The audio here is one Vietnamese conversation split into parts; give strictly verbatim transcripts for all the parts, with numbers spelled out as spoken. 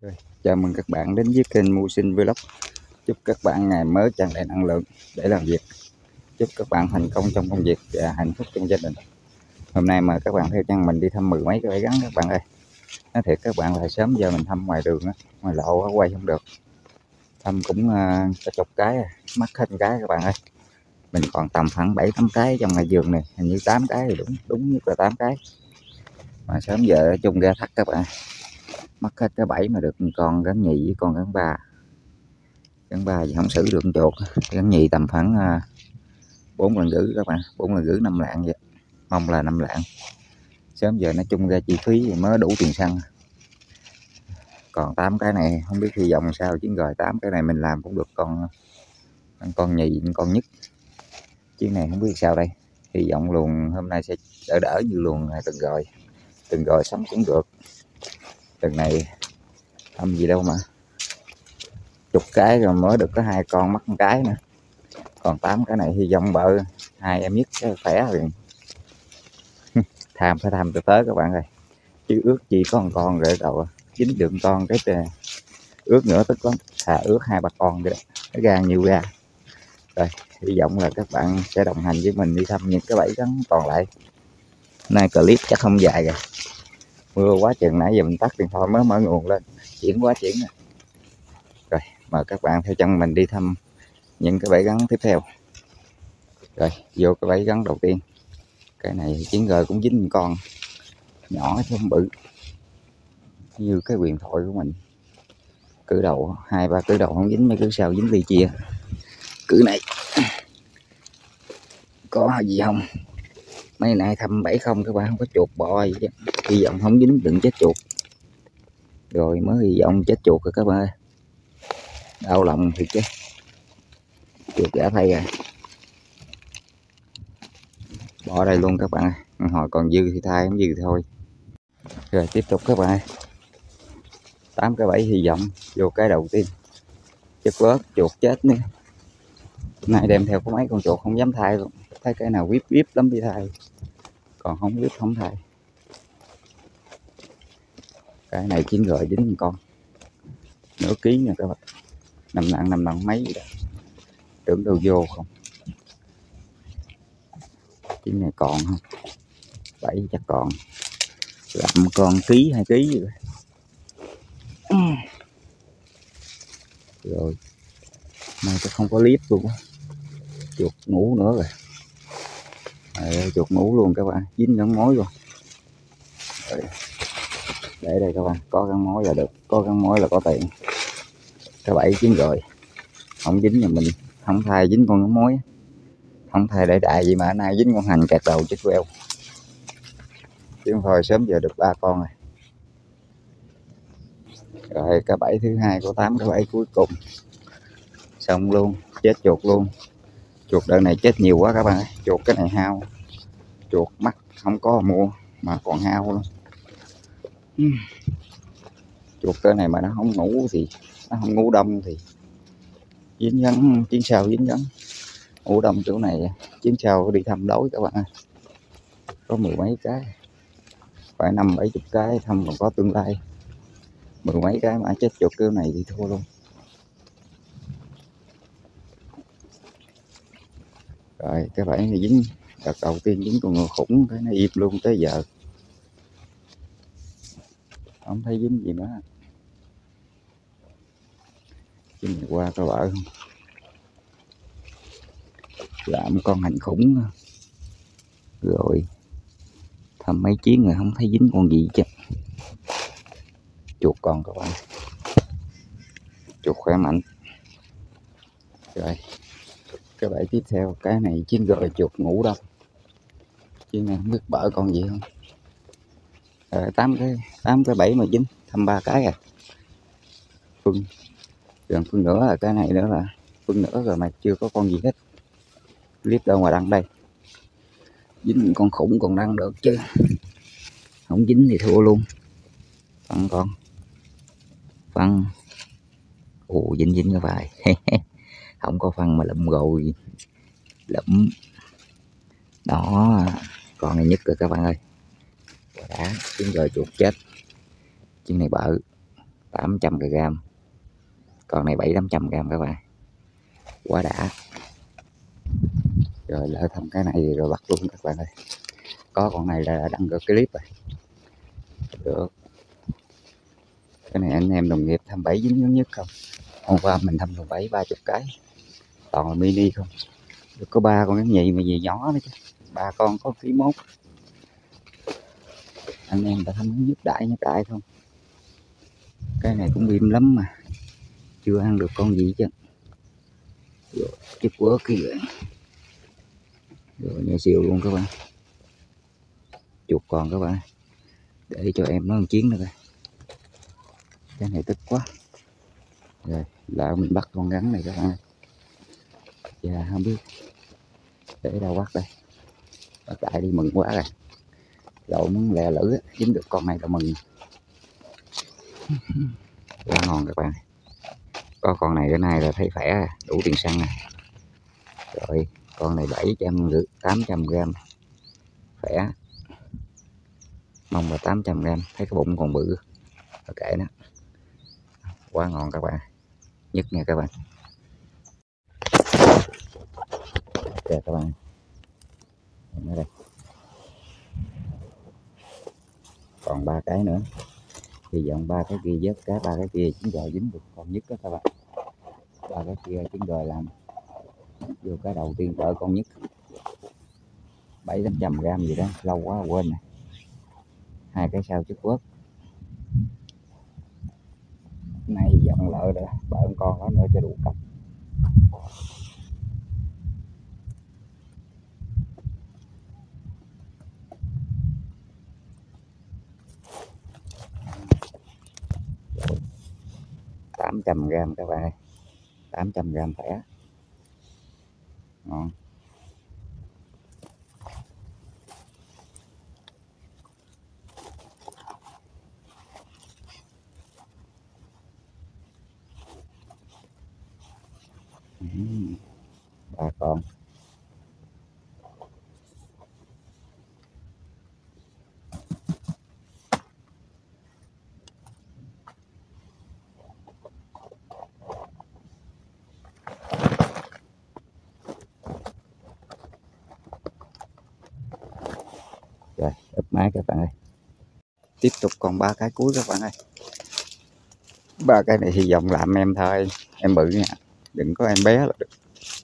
Rồi, chào mừng các bạn đến với kênh Mưu Sinh Vlog. Chúc các bạn ngày mới tràn đầy năng lượng để làm việc. Chúc các bạn thành công trong công việc và hạnh phúc trong gia đình. Hôm nay mời các bạn theo chân mình đi thăm mười mấy cái bãi gắn các bạn ơi. Nói thiệt các bạn là sớm giờ mình thăm ngoài đường á, ngoài lộ á, quay không được. Thăm cũng uh, cả chục cái, mắc hết cái các bạn ơi. Mình còn tầm khoảng bảy tám cái trong ngày vườn này, hình như tám cái thì đúng, đúng nhất là tám cái. Mà sớm giờ chung ra thắt các bạn. Mất hết cái bảy mà được con gắn nhì với con gắn ba. Gắn ba thì không xử được chuột, gắn nhì tầm khoảng bốn lần rưỡi các bạn, bốn lần rưỡi năm lạng vậy, mong là năm lạng. Sớm giờ nói chung ra chi phí thì mới đủ tiền xăng. Còn tám cái này không biết hy vọng sao chứ rồi tám cái này mình làm cũng được con con nhì con nhất. Chiếc này không biết sao đây, hy vọng luồng hôm nay sẽ đỡ đỡ như luồng từng rồi, từng rồi sống cũng được. Từng này không gì đâu mà chục cái rồi mới được có hai con, mắc một cái nữa. Còn tám cái này hy vọng bợ hai em nhất sẽ khỏe rồi. Tham phải tham tới tới các bạn ơi, chứ ước chỉ có một con rồi đầu dính được con cái tề. Ước nữa tức lắm, thà ước hai ba con vậy, nó ra nhiều ra. Rồi hy vọng là các bạn sẽ đồng hành với mình đi thăm những cái bẫy gắn còn lại. Nay clip chắc không dài rồi, mưa quá chừng, nãy giờ mình tắt điện thoại mới mở nguồn lên, chuyển quá chuyển. Rồi mời các bạn theo chân mình đi thăm những cái bẫy gắn tiếp theo. Rồi vô cái bẫy gắn đầu tiên, cái này chiến rồi cũng dính con nhỏ chứ không bự như cái huyền thoại của mình. Cử đầu hai ba cử đầu không dính, mấy cử sau dính ly chia. Cử này có gì không, mấy nay thăm bẫy không các bạn, không có chuột bò gì chứ. Hy vọng không dính, đừng chết chuột rồi mới hy vọng chết chuột rồi các bạn ơi. Đau lòng thiệt chứ, chuột đã thay rồi, bỏ đây luôn các bạn ơi. Hồi còn dư thì thay, không dư thôi. Rồi tiếp tục các bạn ơi, tám cái bẫy hy vọng vô cái đầu tiên, chất vớt chuột chết nữa. Nay đem theo có mấy con chuột không dám thay luôn, thấy cái nào vip vip lắm đi thay, còn không vip không thay. Cái này chín rồi dính một con nửa ký nha các bạn, nằm nặng nằm nặng mấy vậy đó. Tưởng đâu vô không, chín này còn không, bảy chắc còn, làm con ký hai ký rồi. Rồi nay tôi không có clip luôn á, chuột ngủ nữa rồi. À, chuột ngủ luôn các bạn, dính gắn mối luôn. Rồi, để đây các bạn, có gắn mối là được, có gắn mối là có tiền. Cái bẫy chín rồi không dính nhà mình không thay, dính con gắn mối không thay để đại gì mà nay dính con hành kẹt đầu chết queo. Chứ không thôi sớm giờ được ba con rồi. Rồi cái bẫy thứ hai của tám, cái bẫy cuối cùng xong luôn, chết chuột luôn. Chuột đợt này chết nhiều quá các bạn ơi, chuột cái này hao, chuột mắc không có mua mà còn hao luôn. Chuột cái này mà nó không ngủ thì nó không ngủ đông thì dính gắn, chiến sao dính gắn. Ngủ đông chỗ này chiến sao đi thăm đối các bạn ơi, có mười mấy cái, phải năm bảy chục cái thăm còn có tương lai. Mười mấy cái mà chết chuột kiểu này thì thua luôn. Rồi cái bẫy này dính đợt đầu tiên dính con ngựa khủng, cái nó im luôn tới giờ không thấy dính gì nữa. Cái này qua có vợ không, làm con hành khủng rồi thăm mấy chuyến rồi không thấy dính con gì chứ. Chuột còn các bạn, chuột khỏe mạnh. Rồi cái bẫy tiếp theo, cái này chiến rồi chuột ngủ đâu, chứ này không biết bỡ con gì không. Rồi tám cái tám cái bẫy mà dính thăm ba cái à. Phân gần phân nữa là cái này nữa là phân nữa rồi mà chưa có con gì hết. Clip đâu mà đăng đây, dính con khủng còn đăng được chứ không dính thì thua luôn. Phân con phân, ồ dính dính cái vài không có phân mà lụm rồi, lụm đó. Con này nhất rồi các bạn ơi, đã chiến rồi chuột chết. Chiếc này bợ tám trăm gram, con này bảy tám trăm gram các bạn, quá đã. Rồi lỡ thăm cái này rồi bắt luôn các bạn ơi. Có con này là đăng cái clip rồi. Được. Cái này anh em đồng nghiệp thăm bảy dính lớn nhất không. Hôm qua mình thăm đồng bảy ba chục cái, toàn là mini không. Được có ba con ngắn nhì mà gì nhỏ nữa chứ. Ba con có ký mốt. Anh em ta thăm lớn nhất đại nhất đại không. Cái này cũng im lắm mà chưa ăn được con gì chứ. Rồi chích quớ kìa. Rồi nhà siêu luôn các bạn. Chuột còn các bạn. Để cho em nó một chiến nữa coi. Cái này tức quá. Rồi lại mình bắt con rắn này các bạn. Dạ không biết để đâu bắt đây. Bắt lại đi mừng quá rồi. Lậu muốn lẹ lử dính được con này là mừng. Quá ngon các bạn. Có con này cái này là thấy khỏe, đủ tiền xăng nè. Rồi con này bảy trăm tám trăm gram, khỏe. Mong là tám trăm gram, thấy cái bụng còn bự. Rồi kệ nó. Quá ngon các bạn. Nhất nha các bạn. Kìa các bạn. Ở đây. Còn ba cái nữa. Hy vọng ba cái kia vớt cá, ba cái kia trứng gò dính được con nhất đó các bạn. Ba cái kia trứng gò làm vô cái đầu tiên đỡ con nhất. Bảy tám trăm gram gì đó, lâu quá quên nè. Hai cái sau chút quớt. Nay giọng lợ rồi, bợ con đó nữa cho đủ cặp. tám trăm gram các bạn, tám trăm gram khỏe. Ngon. Uhm, ba con. Rồi úp máy các bạn ơi. Tiếp tục còn ba cái cuối các bạn ơi. Ba cái này hy vọng làm em thôi, em bự nha, đừng có em bé là được.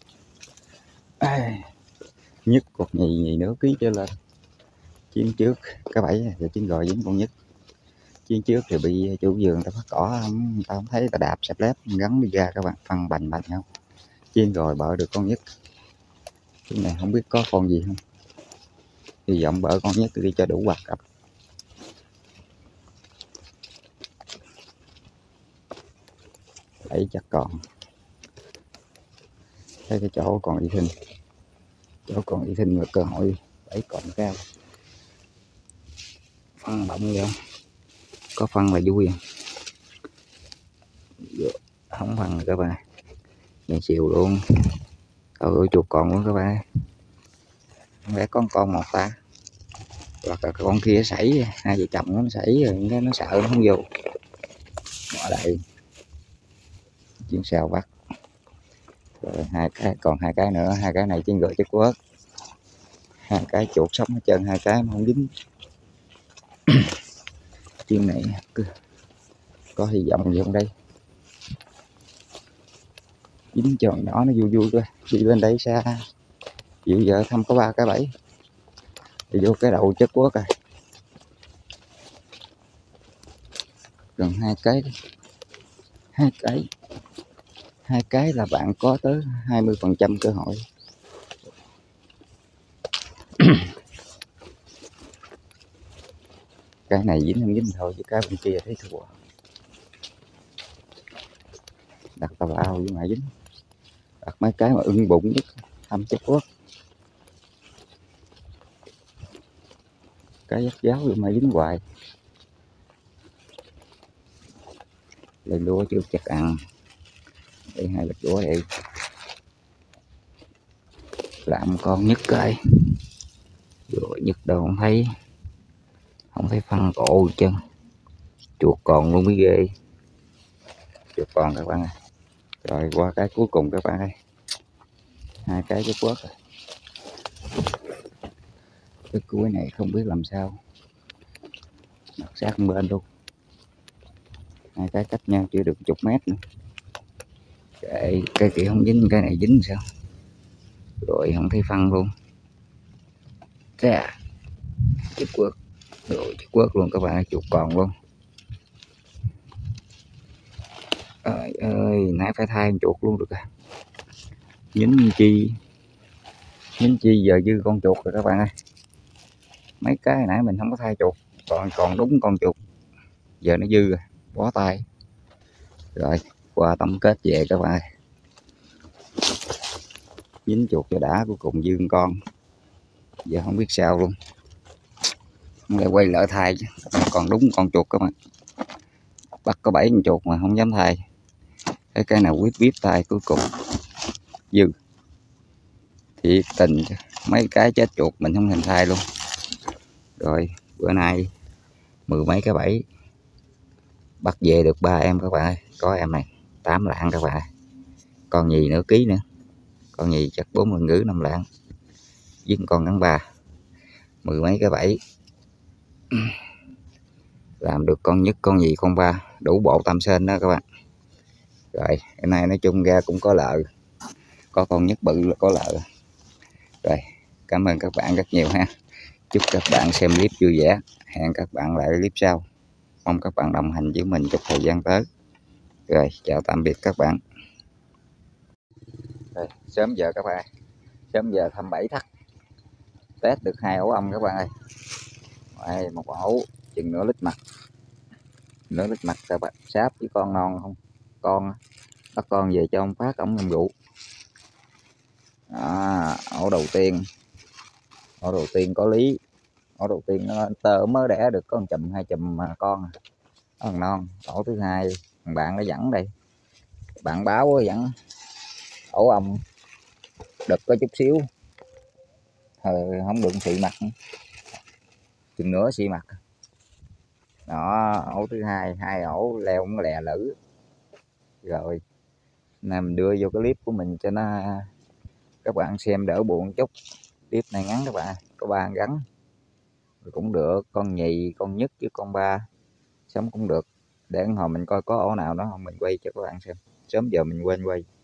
À, nhất cột nhì nhì nữa ký trở lên. Chiến trước cái bẫy rồi chiến rồi dính con nhất. Chiến trước thì bị chủ vườn ta phát cỏ không, ta không thấy ta đạp sẹp lép gắn đi ra các bạn, phân bành bành không. Chiến rồi bợ được con nhất. Cái này không biết có con gì không. Hy vọng bợ con nhất đi cho đủ hoạt cặp. Đấy chắc còn. Thấy cái chỗ còn y thinh. Chỗ còn y thinh là cơ hội đẩy còn cao. Phân bọng vậy không? Có phân là vui. Không phân các bạn. Nhà chiều luôn. Ôi chuột còn luôn các bạn. Không lẽ con con một ta. Hoặc là con kia sảy, hai vợ chồng nó sảy rồi nó sợ nó không vô. Bỏ đây. Chuyến sao bắt. Rồi hai cái, còn hai cái nữa, hai cái này chuyên gửi chất quớt. Hai cái chuột sống hết trơn, hai cái mà không dính. Chuyên này có hy vọng gì không đây. Dính tròn nhỏ nó vui vui coi. Đi lên đây xa. Chịu giờ thăm có ba cái bẫy. Đi vô cái đầu chất quớt rồi. Gần hai cái đi. Hai cái. Hai cái là bạn có tới hai mươi phần trăm cơ hội. Cái này dính không dính thôi chứ cái bên kia thấy thua. Đặt tàu ao với mà dính. Đặt mấy cái mà ưng bụng nhất thăm chất quất. Cái dắt giáo với mà dính hoài. Lên lúa chưa chắc ăn. Đây hai bịch lúa đây. Làm con nhất coi. Rồi nhất đâu không thấy. Không thấy phân cổ chân. Chuột còn luôn mới ghê. chuột con các bạn ơi. Rồi qua cái cuối cùng các bạn ơi, hai cái chất quất rồi. Cái cuối này không biết làm sao, đặt sát bên luôn, hai cái cách nhau chưa được chục mét nữa. Cái, cái kia không dính, cái này dính sao rồi không thấy phân luôn. Chà, chất quất rồi, chất quất luôn các bạn ơi, chuột còn luôn. Trời ơi, nãy phải thay chuột luôn được à. Dính chi dính chi giờ dư con chuột rồi các bạn ơi. Mấy cái nãy mình không có thay chuột, còn còn đúng con chuột, giờ nó dư rồi, bó tay. Rồi qua tổng kết về các bạn ơi, dính chuột cho đã, cuối cùng dư con, giờ không biết sao luôn. Lại quay lại thay chứ, còn đúng con chuột các bạn, bắt có bảy con chuột mà không dám thay. Cái cái nào quyết biết tay cuối cùng dư, thiệt tình chứ. Mấy cái chết chuột mình không thèm thay luôn. Rồi bữa nay mười mấy cái bẫy bắt về được ba em các bạn ơi. Có em này tám lạng các bạn ơi, con nhì nửa ký nữa, con nhì chắc bốn mươi ngữ năm lạng, với con ngắn ba, mười mấy cái bẫy làm được con nhất, con nhì, con ba, đủ bộ tam sên đó các bạn. Rồi cái này nói chung ra cũng có lợi, có con nhất bự là có lợi. Rồi cảm ơn các bạn rất nhiều ha, chúc các bạn xem clip vui vẻ, hẹn các bạn lại clip sau, mong các bạn đồng hành với mình trong thời gian tới. Rồi chào tạm biệt các bạn. Rồi, sớm giờ các bạn, sớm giờ thăm bẫy thắt, test được hai ổ ong các bạn ơi. Đây, một ổ chừng nửa lít mặt, nửa lít mặt các bạn, sáp với con non không, con bắt con về cho ông Phát ổng ngâm rượu. À, ổ đầu tiên, ổ đầu tiên có lý, ổ đầu tiên nó tơ mới đẻ được có một chùm hai chùm mà con, con non. Ổ thứ hai thằng bạn nó dẫn đây, bạn báo dẫn ổ ong đực có chút xíu, thời không đựng xị mặt, chừng nữa xị mặt. Đó, ổ thứ hai, hai ổ leo cũng lè lử. Rồi nay mình đưa vô cái clip của mình cho nó các bạn xem đỡ buồn chút. Clip này ngắn các bạn, có ba gắn cũng được, con nhì, con nhất với con ba sống cũng được. Để hồi mình coi có ổ nào đó không mình quay cho các bạn xem, sớm giờ mình quên quay.